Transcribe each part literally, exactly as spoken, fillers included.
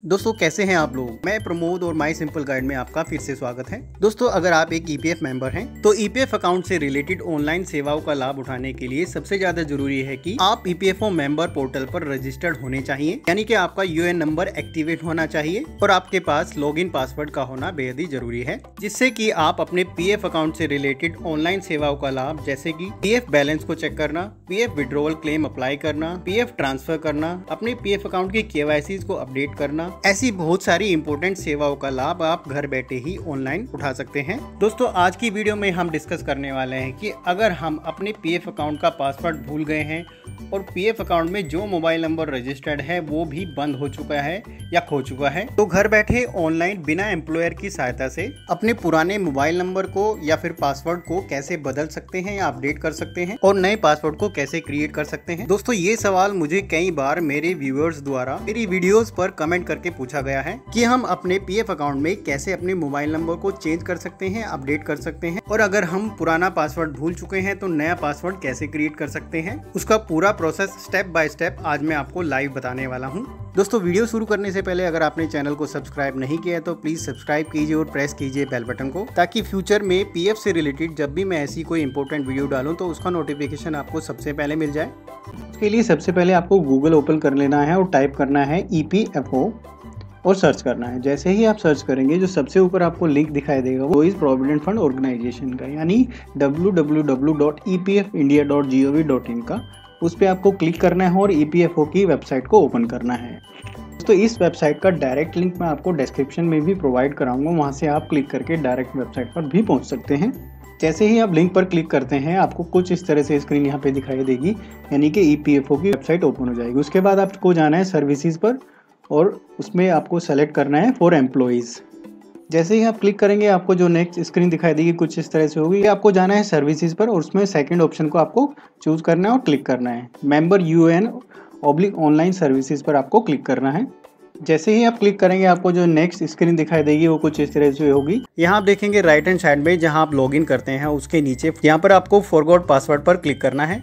दोस्तों कैसे हैं आप लोग। मैं प्रमोद और माई सिंपल गाइड में आपका फिर से स्वागत है। दोस्तों अगर आप एक ईपीएफ मेंबर हैं तो ईपीएफ अकाउंट से रिलेटेड ऑनलाइन सेवाओं का लाभ उठाने के लिए सबसे ज्यादा जरूरी है कि आप ईपीएफओ मेंबर पोर्टल पर रजिस्टर्ड होने चाहिए, यानी कि आपका यूएन नंबर एक्टिवेट होना चाहिए और आपके पास लॉगिन पासवर्ड का होना बेहद ही जरूरी है, जिससे कि आप अपने पीएफ अकाउंट से रिलेटेड ऑनलाइन सेवाओं का लाभ जैसे कि पीएफ बैलेंस को चेक करना, पीएफ विड्रॉवल क्लेम अप्लाई करना, पीएफ ट्रांसफर करना, अपने पीएफ अकाउंट की केवाईसी को अपडेट करना, ऐसी बहुत सारी इंपॉर्टेंट सेवाओं का लाभ आप घर बैठे ही ऑनलाइन उठा सकते हैं। दोस्तों आज की वीडियो में हम डिस्कस करने वाले हैं कि अगर हम अपने पीएफ अकाउंट का पासवर्ड भूल गए हैं और पीएफ अकाउंट में जो मोबाइल नंबर रजिस्टर्ड है वो भी बंद हो चुका है या खो चुका है, तो घर बैठे ऑनलाइन बिना एम्प्लॉयर की सहायता से अपने पुराने मोबाइल नंबर को या फिर पासवर्ड को कैसे बदल सकते हैं या अपडेट कर सकते हैं और नए पासवर्ड को कैसे क्रिएट कर सकते हैं। दोस्तों ये सवाल मुझे कई बार मेरे व्यूअर्स द्वारा मेरी वीडियोस पर कमेंट करके पूछा गया है कि हम अपने पीएफ अकाउंट में कैसे अपने मोबाइल नंबर को चेंज कर सकते हैं, अपडेट कर सकते हैं, और अगर हम पुराना पासवर्ड भूल चुके हैं तो नया पासवर्ड कैसे क्रिएट कर सकते हैं। उसका पूरा प्रोसेस स्टेप बाय स्टेप आज मैं आपको लाइव बताने वाला हूं। दोस्तों वीडियो शुरू करने से पहले अगर आपने चैनल को सब्सक्राइब नहीं किया है तो प्लीज सब्सक्राइब कीजिए और प्रेस कीजिए बेल बटन को, ताकि फ्यूचर में पीएफ से रिलेटेड जब भी मैं ऐसी कोई इंपॉर्टेंट वीडियो डालूं तो उसका नोटिफिकेशन आपको सबसे पहले मिल जाए। इसके लिए सबसे पहले आपको गूगल ओपन कर लेना है और टाइप करना है ईपीएफओ और सर्च करना है। जैसे ही आप सर्च करेंगे जो सबसे ऊपर आपको लिंक दिखाई देगा वो इस प्रोविडेंट फंड ऑर्गेनाइजेशन का, यानी W W W dot E P F India dot G O V dot in का। उस पर आपको क्लिक करना है और ईपीएफओ की वेबसाइट को ओपन करना है। तो इस वेबसाइट का डायरेक्ट लिंक मैं आपको डिस्क्रिप्शन में भी प्रोवाइड कराऊंगा, वहाँ से आप क्लिक करके डायरेक्ट वेबसाइट पर भी पहुँच सकते हैं। जैसे ही आप लिंक पर क्लिक करते हैं आपको कुछ इस तरह से स्क्रीन यहाँ पे दिखाई देगी, यानी कि ईपीएफओ की वेबसाइट ओपन हो जाएगी। उसके बाद आपको जाना है सर्विसेज पर और उसमें आपको सेलेक्ट करना है फॉर एम्प्लॉइज़। जैसे ही आप क्लिक करेंगे आपको जो नेक्स्ट स्क्रीन दिखाई देगी कुछ इस तरह से होगी। आपको जाना है सर्विसेज पर और उसमें सेकंड ऑप्शन को आपको चूज करना है और क्लिक करना है member UAN oblique online services पर आपको क्लिक करना है। जैसे ही आप क्लिक करेंगे आपको जो नेक्स्ट स्क्रीन दिखाई देगी वो कुछ इस तरह से होगी। यहाँ आप देखेंगे राइट हैंड साइड में जहाँ आप लॉगिन करते हैं उसके नीचे यहाँ पर आपको फॉरगॉट पासवर्ड पर क्लिक करना है।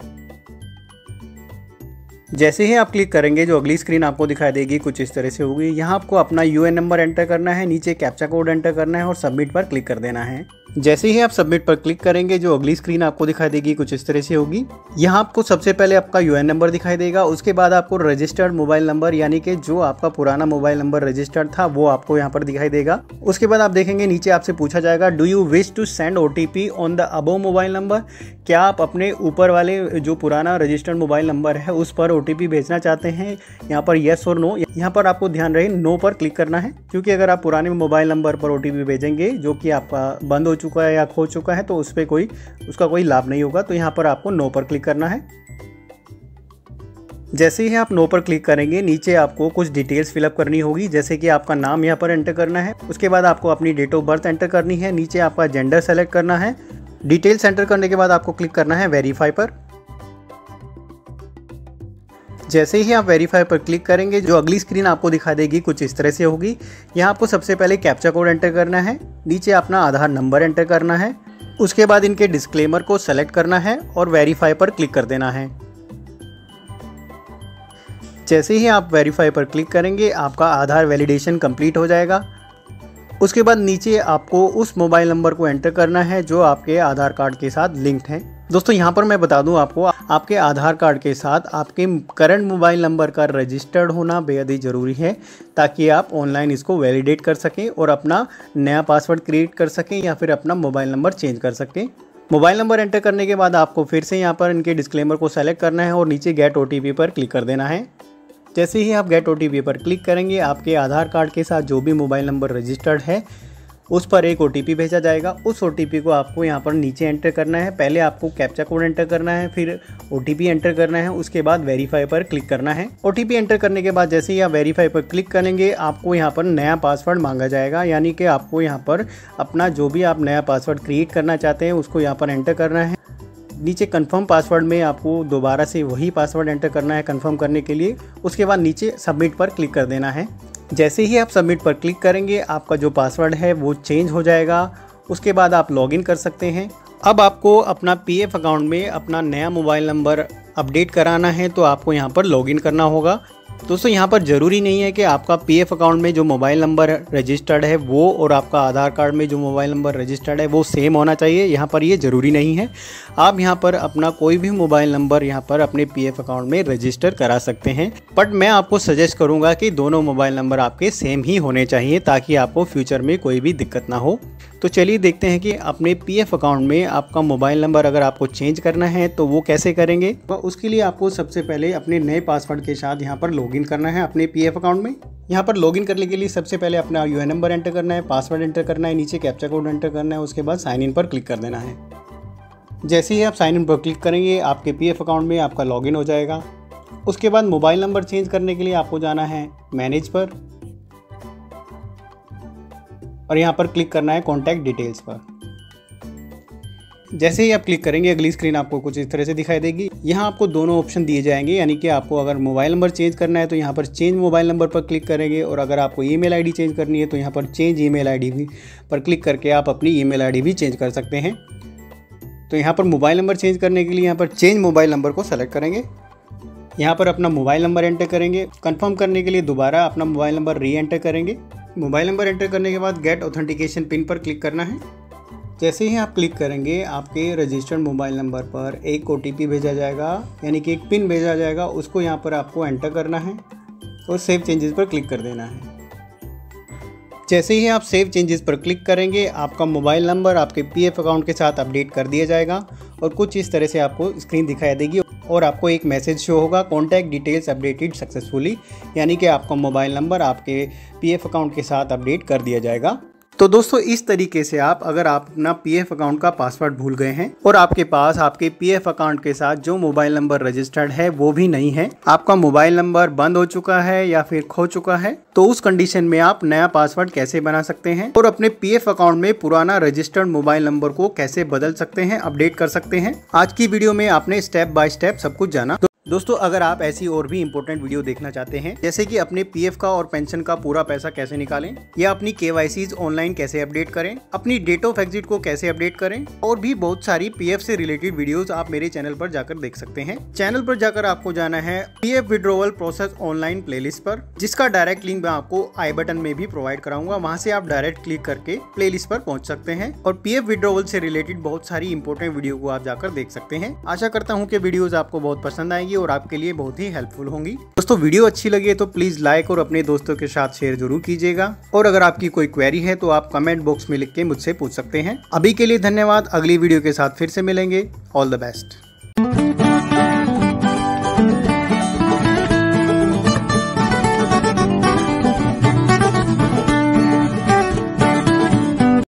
जैसे ही आप क्लिक करेंगे जो अगली स्क्रीन आपको दिखाई देगी कुछ इस तरह से होगी। यहाँ आपको अपना यूएन नंबर एंटर करना है, नीचे कैप्चा कोड एंटर करना है और सबमिट पर क्लिक कर देना है। जैसे ही आप सबमिट पर क्लिक करेंगे जो अगली स्क्रीन आपको दिखाई देगी कुछ इस तरह से होगी। यहाँ आपको सबसे पहले आपका यूएन नंबर दिखाई देगा, उसके बाद आपको रजिस्टर्ड मोबाइल नंबर यानी कि जो आपका पुराना मोबाइल नंबर रजिस्टर्ड था वो आपको यहाँ पर दिखाई देगा। उसके बाद आप देखेंगे नीचे आपसे पूछा जाएगा do you wish to send OTP on the above mobile number, क्या आप अपने ऊपर वाले जो पुराना रजिस्टर्ड मोबाइल नंबर है उस पर ओटीपी भेजना चाहते हैं। यहाँ पर येस और नो, यहाँ पर आपको ध्यान रहे नो पर क्लिक करना है, क्योंकि अगर आप पुराने मोबाइल नंबर पर ओटीपी भेजेंगे जो कि आपका बंद हो चुका है या खो चुका है तो उस पर कोई उसका कोई लाभ नहीं होगा। तो यहाँ पर आपको नो पर क्लिक करना है। जैसे ही आप नो पर क्लिक करेंगे नीचे आपको कुछ डिटेल्स फिलअप करनी होगी, जैसे कि आपका नाम यहाँ पर एंटर करना है, उसके बाद आपको अपनी डेट ऑफ बर्थ एंटर करनी है, नीचे आपका जेंडर सेलेक्ट करना है। डिटेल्स एंटर करने के बाद आपको क्लिक करना है वेरीफाई पर। जैसे ही आप वेरीफाई पर क्लिक करेंगे जो अगली स्क्रीन आपको दिखा देगी कुछ इस तरह से होगी। यहाँ आपको सबसे पहले कैप्चा कोड एंटर करना है, नीचे अपना आधार नंबर एंटर करना है, उसके बाद इनके डिस्क्लेमर को सेलेक्ट करना है और वेरीफाई पर क्लिक कर देना है। जैसे ही आप वेरीफाई पर क्लिक करेंगे आपका आधार वैलिडेशन कंप्लीट हो जाएगा। उसके बाद नीचे आपको उस मोबाइल नंबर को एंटर करना है जो आपके आधार कार्ड के साथ लिंक्ड है। दोस्तों यहाँ पर मैं बता दूं आपको, आपके आधार कार्ड के साथ आपके करंट मोबाइल नंबर का रजिस्टर्ड होना बेहद ही ज़रूरी है, ताकि आप ऑनलाइन इसको वैलिडेट कर सकें और अपना नया पासवर्ड क्रिएट कर सकें या फिर अपना मोबाइल नंबर चेंज कर सकें। मोबाइल नंबर एंटर करने के बाद आपको फिर से यहाँ पर इनके डिस्क्लेमर को सेलेक्ट करना है और नीचे गेट ओटीपी पर क्लिक कर देना है। जैसे ही आप गेट ओटीपी पर क्लिक करेंगे आपके आधार कार्ड के साथ जो भी मोबाइल नंबर रजिस्टर्ड है उस पर एक ओटीपी भेजा जाएगा। उस ओटीपी को आपको यहाँ पर नीचे एंटर करना है। पहले आपको कैप्चा कोड एंटर करना है, फिर ओटीपी एंटर करना है, उसके बाद वेरीफाई पर क्लिक करना है। ओटीपी एंटर करने के बाद जैसे ही आप वेरीफाई पर क्लिक करेंगे आपको यहाँ पर नया पासवर्ड मांगा जाएगा, यानी कि आपको यहाँ पर अपना जो भी आप नया पासवर्ड क्रिएट करना चाहते हैं उसको यहाँ पर एंटर करना है। नीचे कंफर्म पासवर्ड में आपको दोबारा से वही पासवर्ड एंटर करना है कंफर्म करने के लिए। उसके बाद नीचे सबमिट पर क्लिक कर देना है। जैसे ही आप सबमिट पर क्लिक करेंगे आपका जो पासवर्ड है वो चेंज हो जाएगा। उसके बाद आप लॉगिन कर सकते हैं। अब आपको अपना पीएफ अकाउंट में अपना नया मोबाइल नंबर अपडेट कराना है तो आपको यहाँ पर लॉगिन करना होगा। दोस्तों यहाँ पर ज़रूरी नहीं है कि आपका पीएफ अकाउंट में जो मोबाइल नंबर रजिस्टर्ड है वो और आपका आधार कार्ड में जो मोबाइल नंबर रजिस्टर्ड है वो सेम होना चाहिए। यहाँ पर ये ज़रूरी नहीं है। आप यहाँ पर अपना कोई भी मोबाइल नंबर यहाँ पर अपने पीएफ अकाउंट में रजिस्टर करा सकते हैं, बट मैं आपको सजेस्ट करूँगा कि दोनों मोबाइल नंबर आपके सेम ही होने चाहिए ताकि आपको फ्यूचर में कोई भी दिक्कत ना हो। तो चलिए देखते हैं कि अपने पीएफ अकाउंट में आपका मोबाइल नंबर अगर आपको चेंज करना है तो वो कैसे करेंगे। तो उसके लिए आपको सबसे पहले अपने नए पासवर्ड के साथ यहाँ पर लॉगिन करना है अपने पीएफ अकाउंट में। यहाँ पर लॉगिन करने के लिए सबसे पहले अपना यूएन नंबर एंटर करना है, पासवर्ड एंटर करना है, नीचे कैप्चा कोड एंटर करना है, उसके बाद साइन इन पर क्लिक कर देना है। जैसे ही आप साइन इन पर क्लिक करेंगे आपके पीएफ अकाउंट में आपका लॉगिन हो जाएगा। उसके बाद मोबाइल नंबर चेंज करने के लिए आपको जाना है मैनेज पर और यहाँ पर क्लिक करना है कॉन्टैक्ट डिटेल्स पर। जैसे ही आप क्लिक करेंगे अगली स्क्रीन आपको कुछ इस तरह से दिखाई देगी। यहाँ आपको दोनों ऑप्शन दिए जाएंगे, यानी कि आपको अगर मोबाइल नंबर चेंज करना है तो यहाँ पर चेंज मोबाइल नंबर पर क्लिक करेंगे और अगर आपको ईमेल आईडी चेंज करनी है तो यहाँ पर चेंज ईमेल आईडी पर क्लिक करके आप अपनी ईमेल आईडी भी चेंज कर सकते हैं। तो यहाँ पर मोबाइल नंबर चेंज करने के लिए यहाँ पर चेंज मोबाइल नंबर को सेलेक्ट करेंगे। यहाँ पर अपना मोबाइल नंबर एंटर करेंगे। कन्फर्म करने के लिए दोबारा अपना मोबाइल नंबर री एंटर करेंगे। मोबाइल नंबर एंटर करने के बाद गेट ऑथेंटिकेशन पिन पर क्लिक करना है। जैसे ही आप क्लिक करेंगे आपके रजिस्टर्ड मोबाइल नंबर पर एक ओटीपी भेजा जाएगा, यानी कि एक पिन भेजा जाएगा। उसको यहाँ पर आपको एंटर करना है और सेव चेंजेस पर क्लिक कर देना है। जैसे ही आप सेव चेंजेस पर क्लिक करेंगे आपका मोबाइल नंबर आपके पीएफ अकाउंट के साथ अपडेट कर दिया जाएगा और कुछ इस तरह से आपको स्क्रीन दिखाई देगी और आपको एक मैसेज शो होगा कॉन्टैक्ट डिटेल्स अपडेटेड सक्सेसफुली, यानी कि आपका मोबाइल नंबर आपके पीएफ अकाउंट के साथ अपडेट कर दिया जाएगा। तो दोस्तों इस तरीके से आप अगर आप अपना पीएफ अकाउंट का पासवर्ड भूल गए हैं और आपके पास आपके पीएफ अकाउंट के साथ जो मोबाइल नंबर रजिस्टर्ड है वो भी नहीं है, आपका मोबाइल नंबर बंद हो चुका है या फिर खो चुका है, तो उस कंडीशन में आप नया पासवर्ड कैसे बना सकते हैं और अपने पीएफ अकाउंट में पुराना रजिस्टर्ड मोबाइल नंबर को कैसे बदल सकते हैं, अपडेट कर सकते हैं। आज की वीडियो में आपने स्टेप बाय स्टेप सब कुछ जाना। दोस्तों अगर आप ऐसी और भी इंपॉर्टेंट वीडियो देखना चाहते हैं, जैसे कि अपने पीएफ का और पेंशन का पूरा पैसा कैसे निकालें या अपनी केवाईसीज ऑनलाइन कैसे अपडेट करें, अपनी डेट ऑफ एग्जिट को कैसे अपडेट करें और भी बहुत सारी पीएफ से रिलेटेड वीडियोस आप मेरे चैनल पर जाकर देख सकते हैं। चैनल पर जाकर आपको जाना है PF withdrawal process online playlist पर, जिसका डायरेक्ट लिंक मैं आपको आई बटन में भी प्रोवाइड कराऊंगा। वहां से आप डायरेक्ट क्लिक करके प्लेलिस्ट पर पहुंच सकते हैं और पीएफ विड्रॉवल से रिलेटेड बहुत सारी इंपॉर्टेंट वीडियो को आप जाकर देख सकते हैं। आशा करता हूँ कि वीडियोज आपको बहुत पसंद आएगी और आपके लिए बहुत ही हेल्पफुल होंगी। दोस्तों वीडियो अच्छी लगी है तो प्लीज लाइक और अपने दोस्तों के साथ शेयर जरूर कीजिएगा और अगर आपकी कोई क्वेरी है तो आप कमेंट बॉक्स में लिख के मुझसे पूछ सकते हैं। अभी के लिए धन्यवाद। अगली वीडियो के साथ फिर से मिलेंगे। All the best.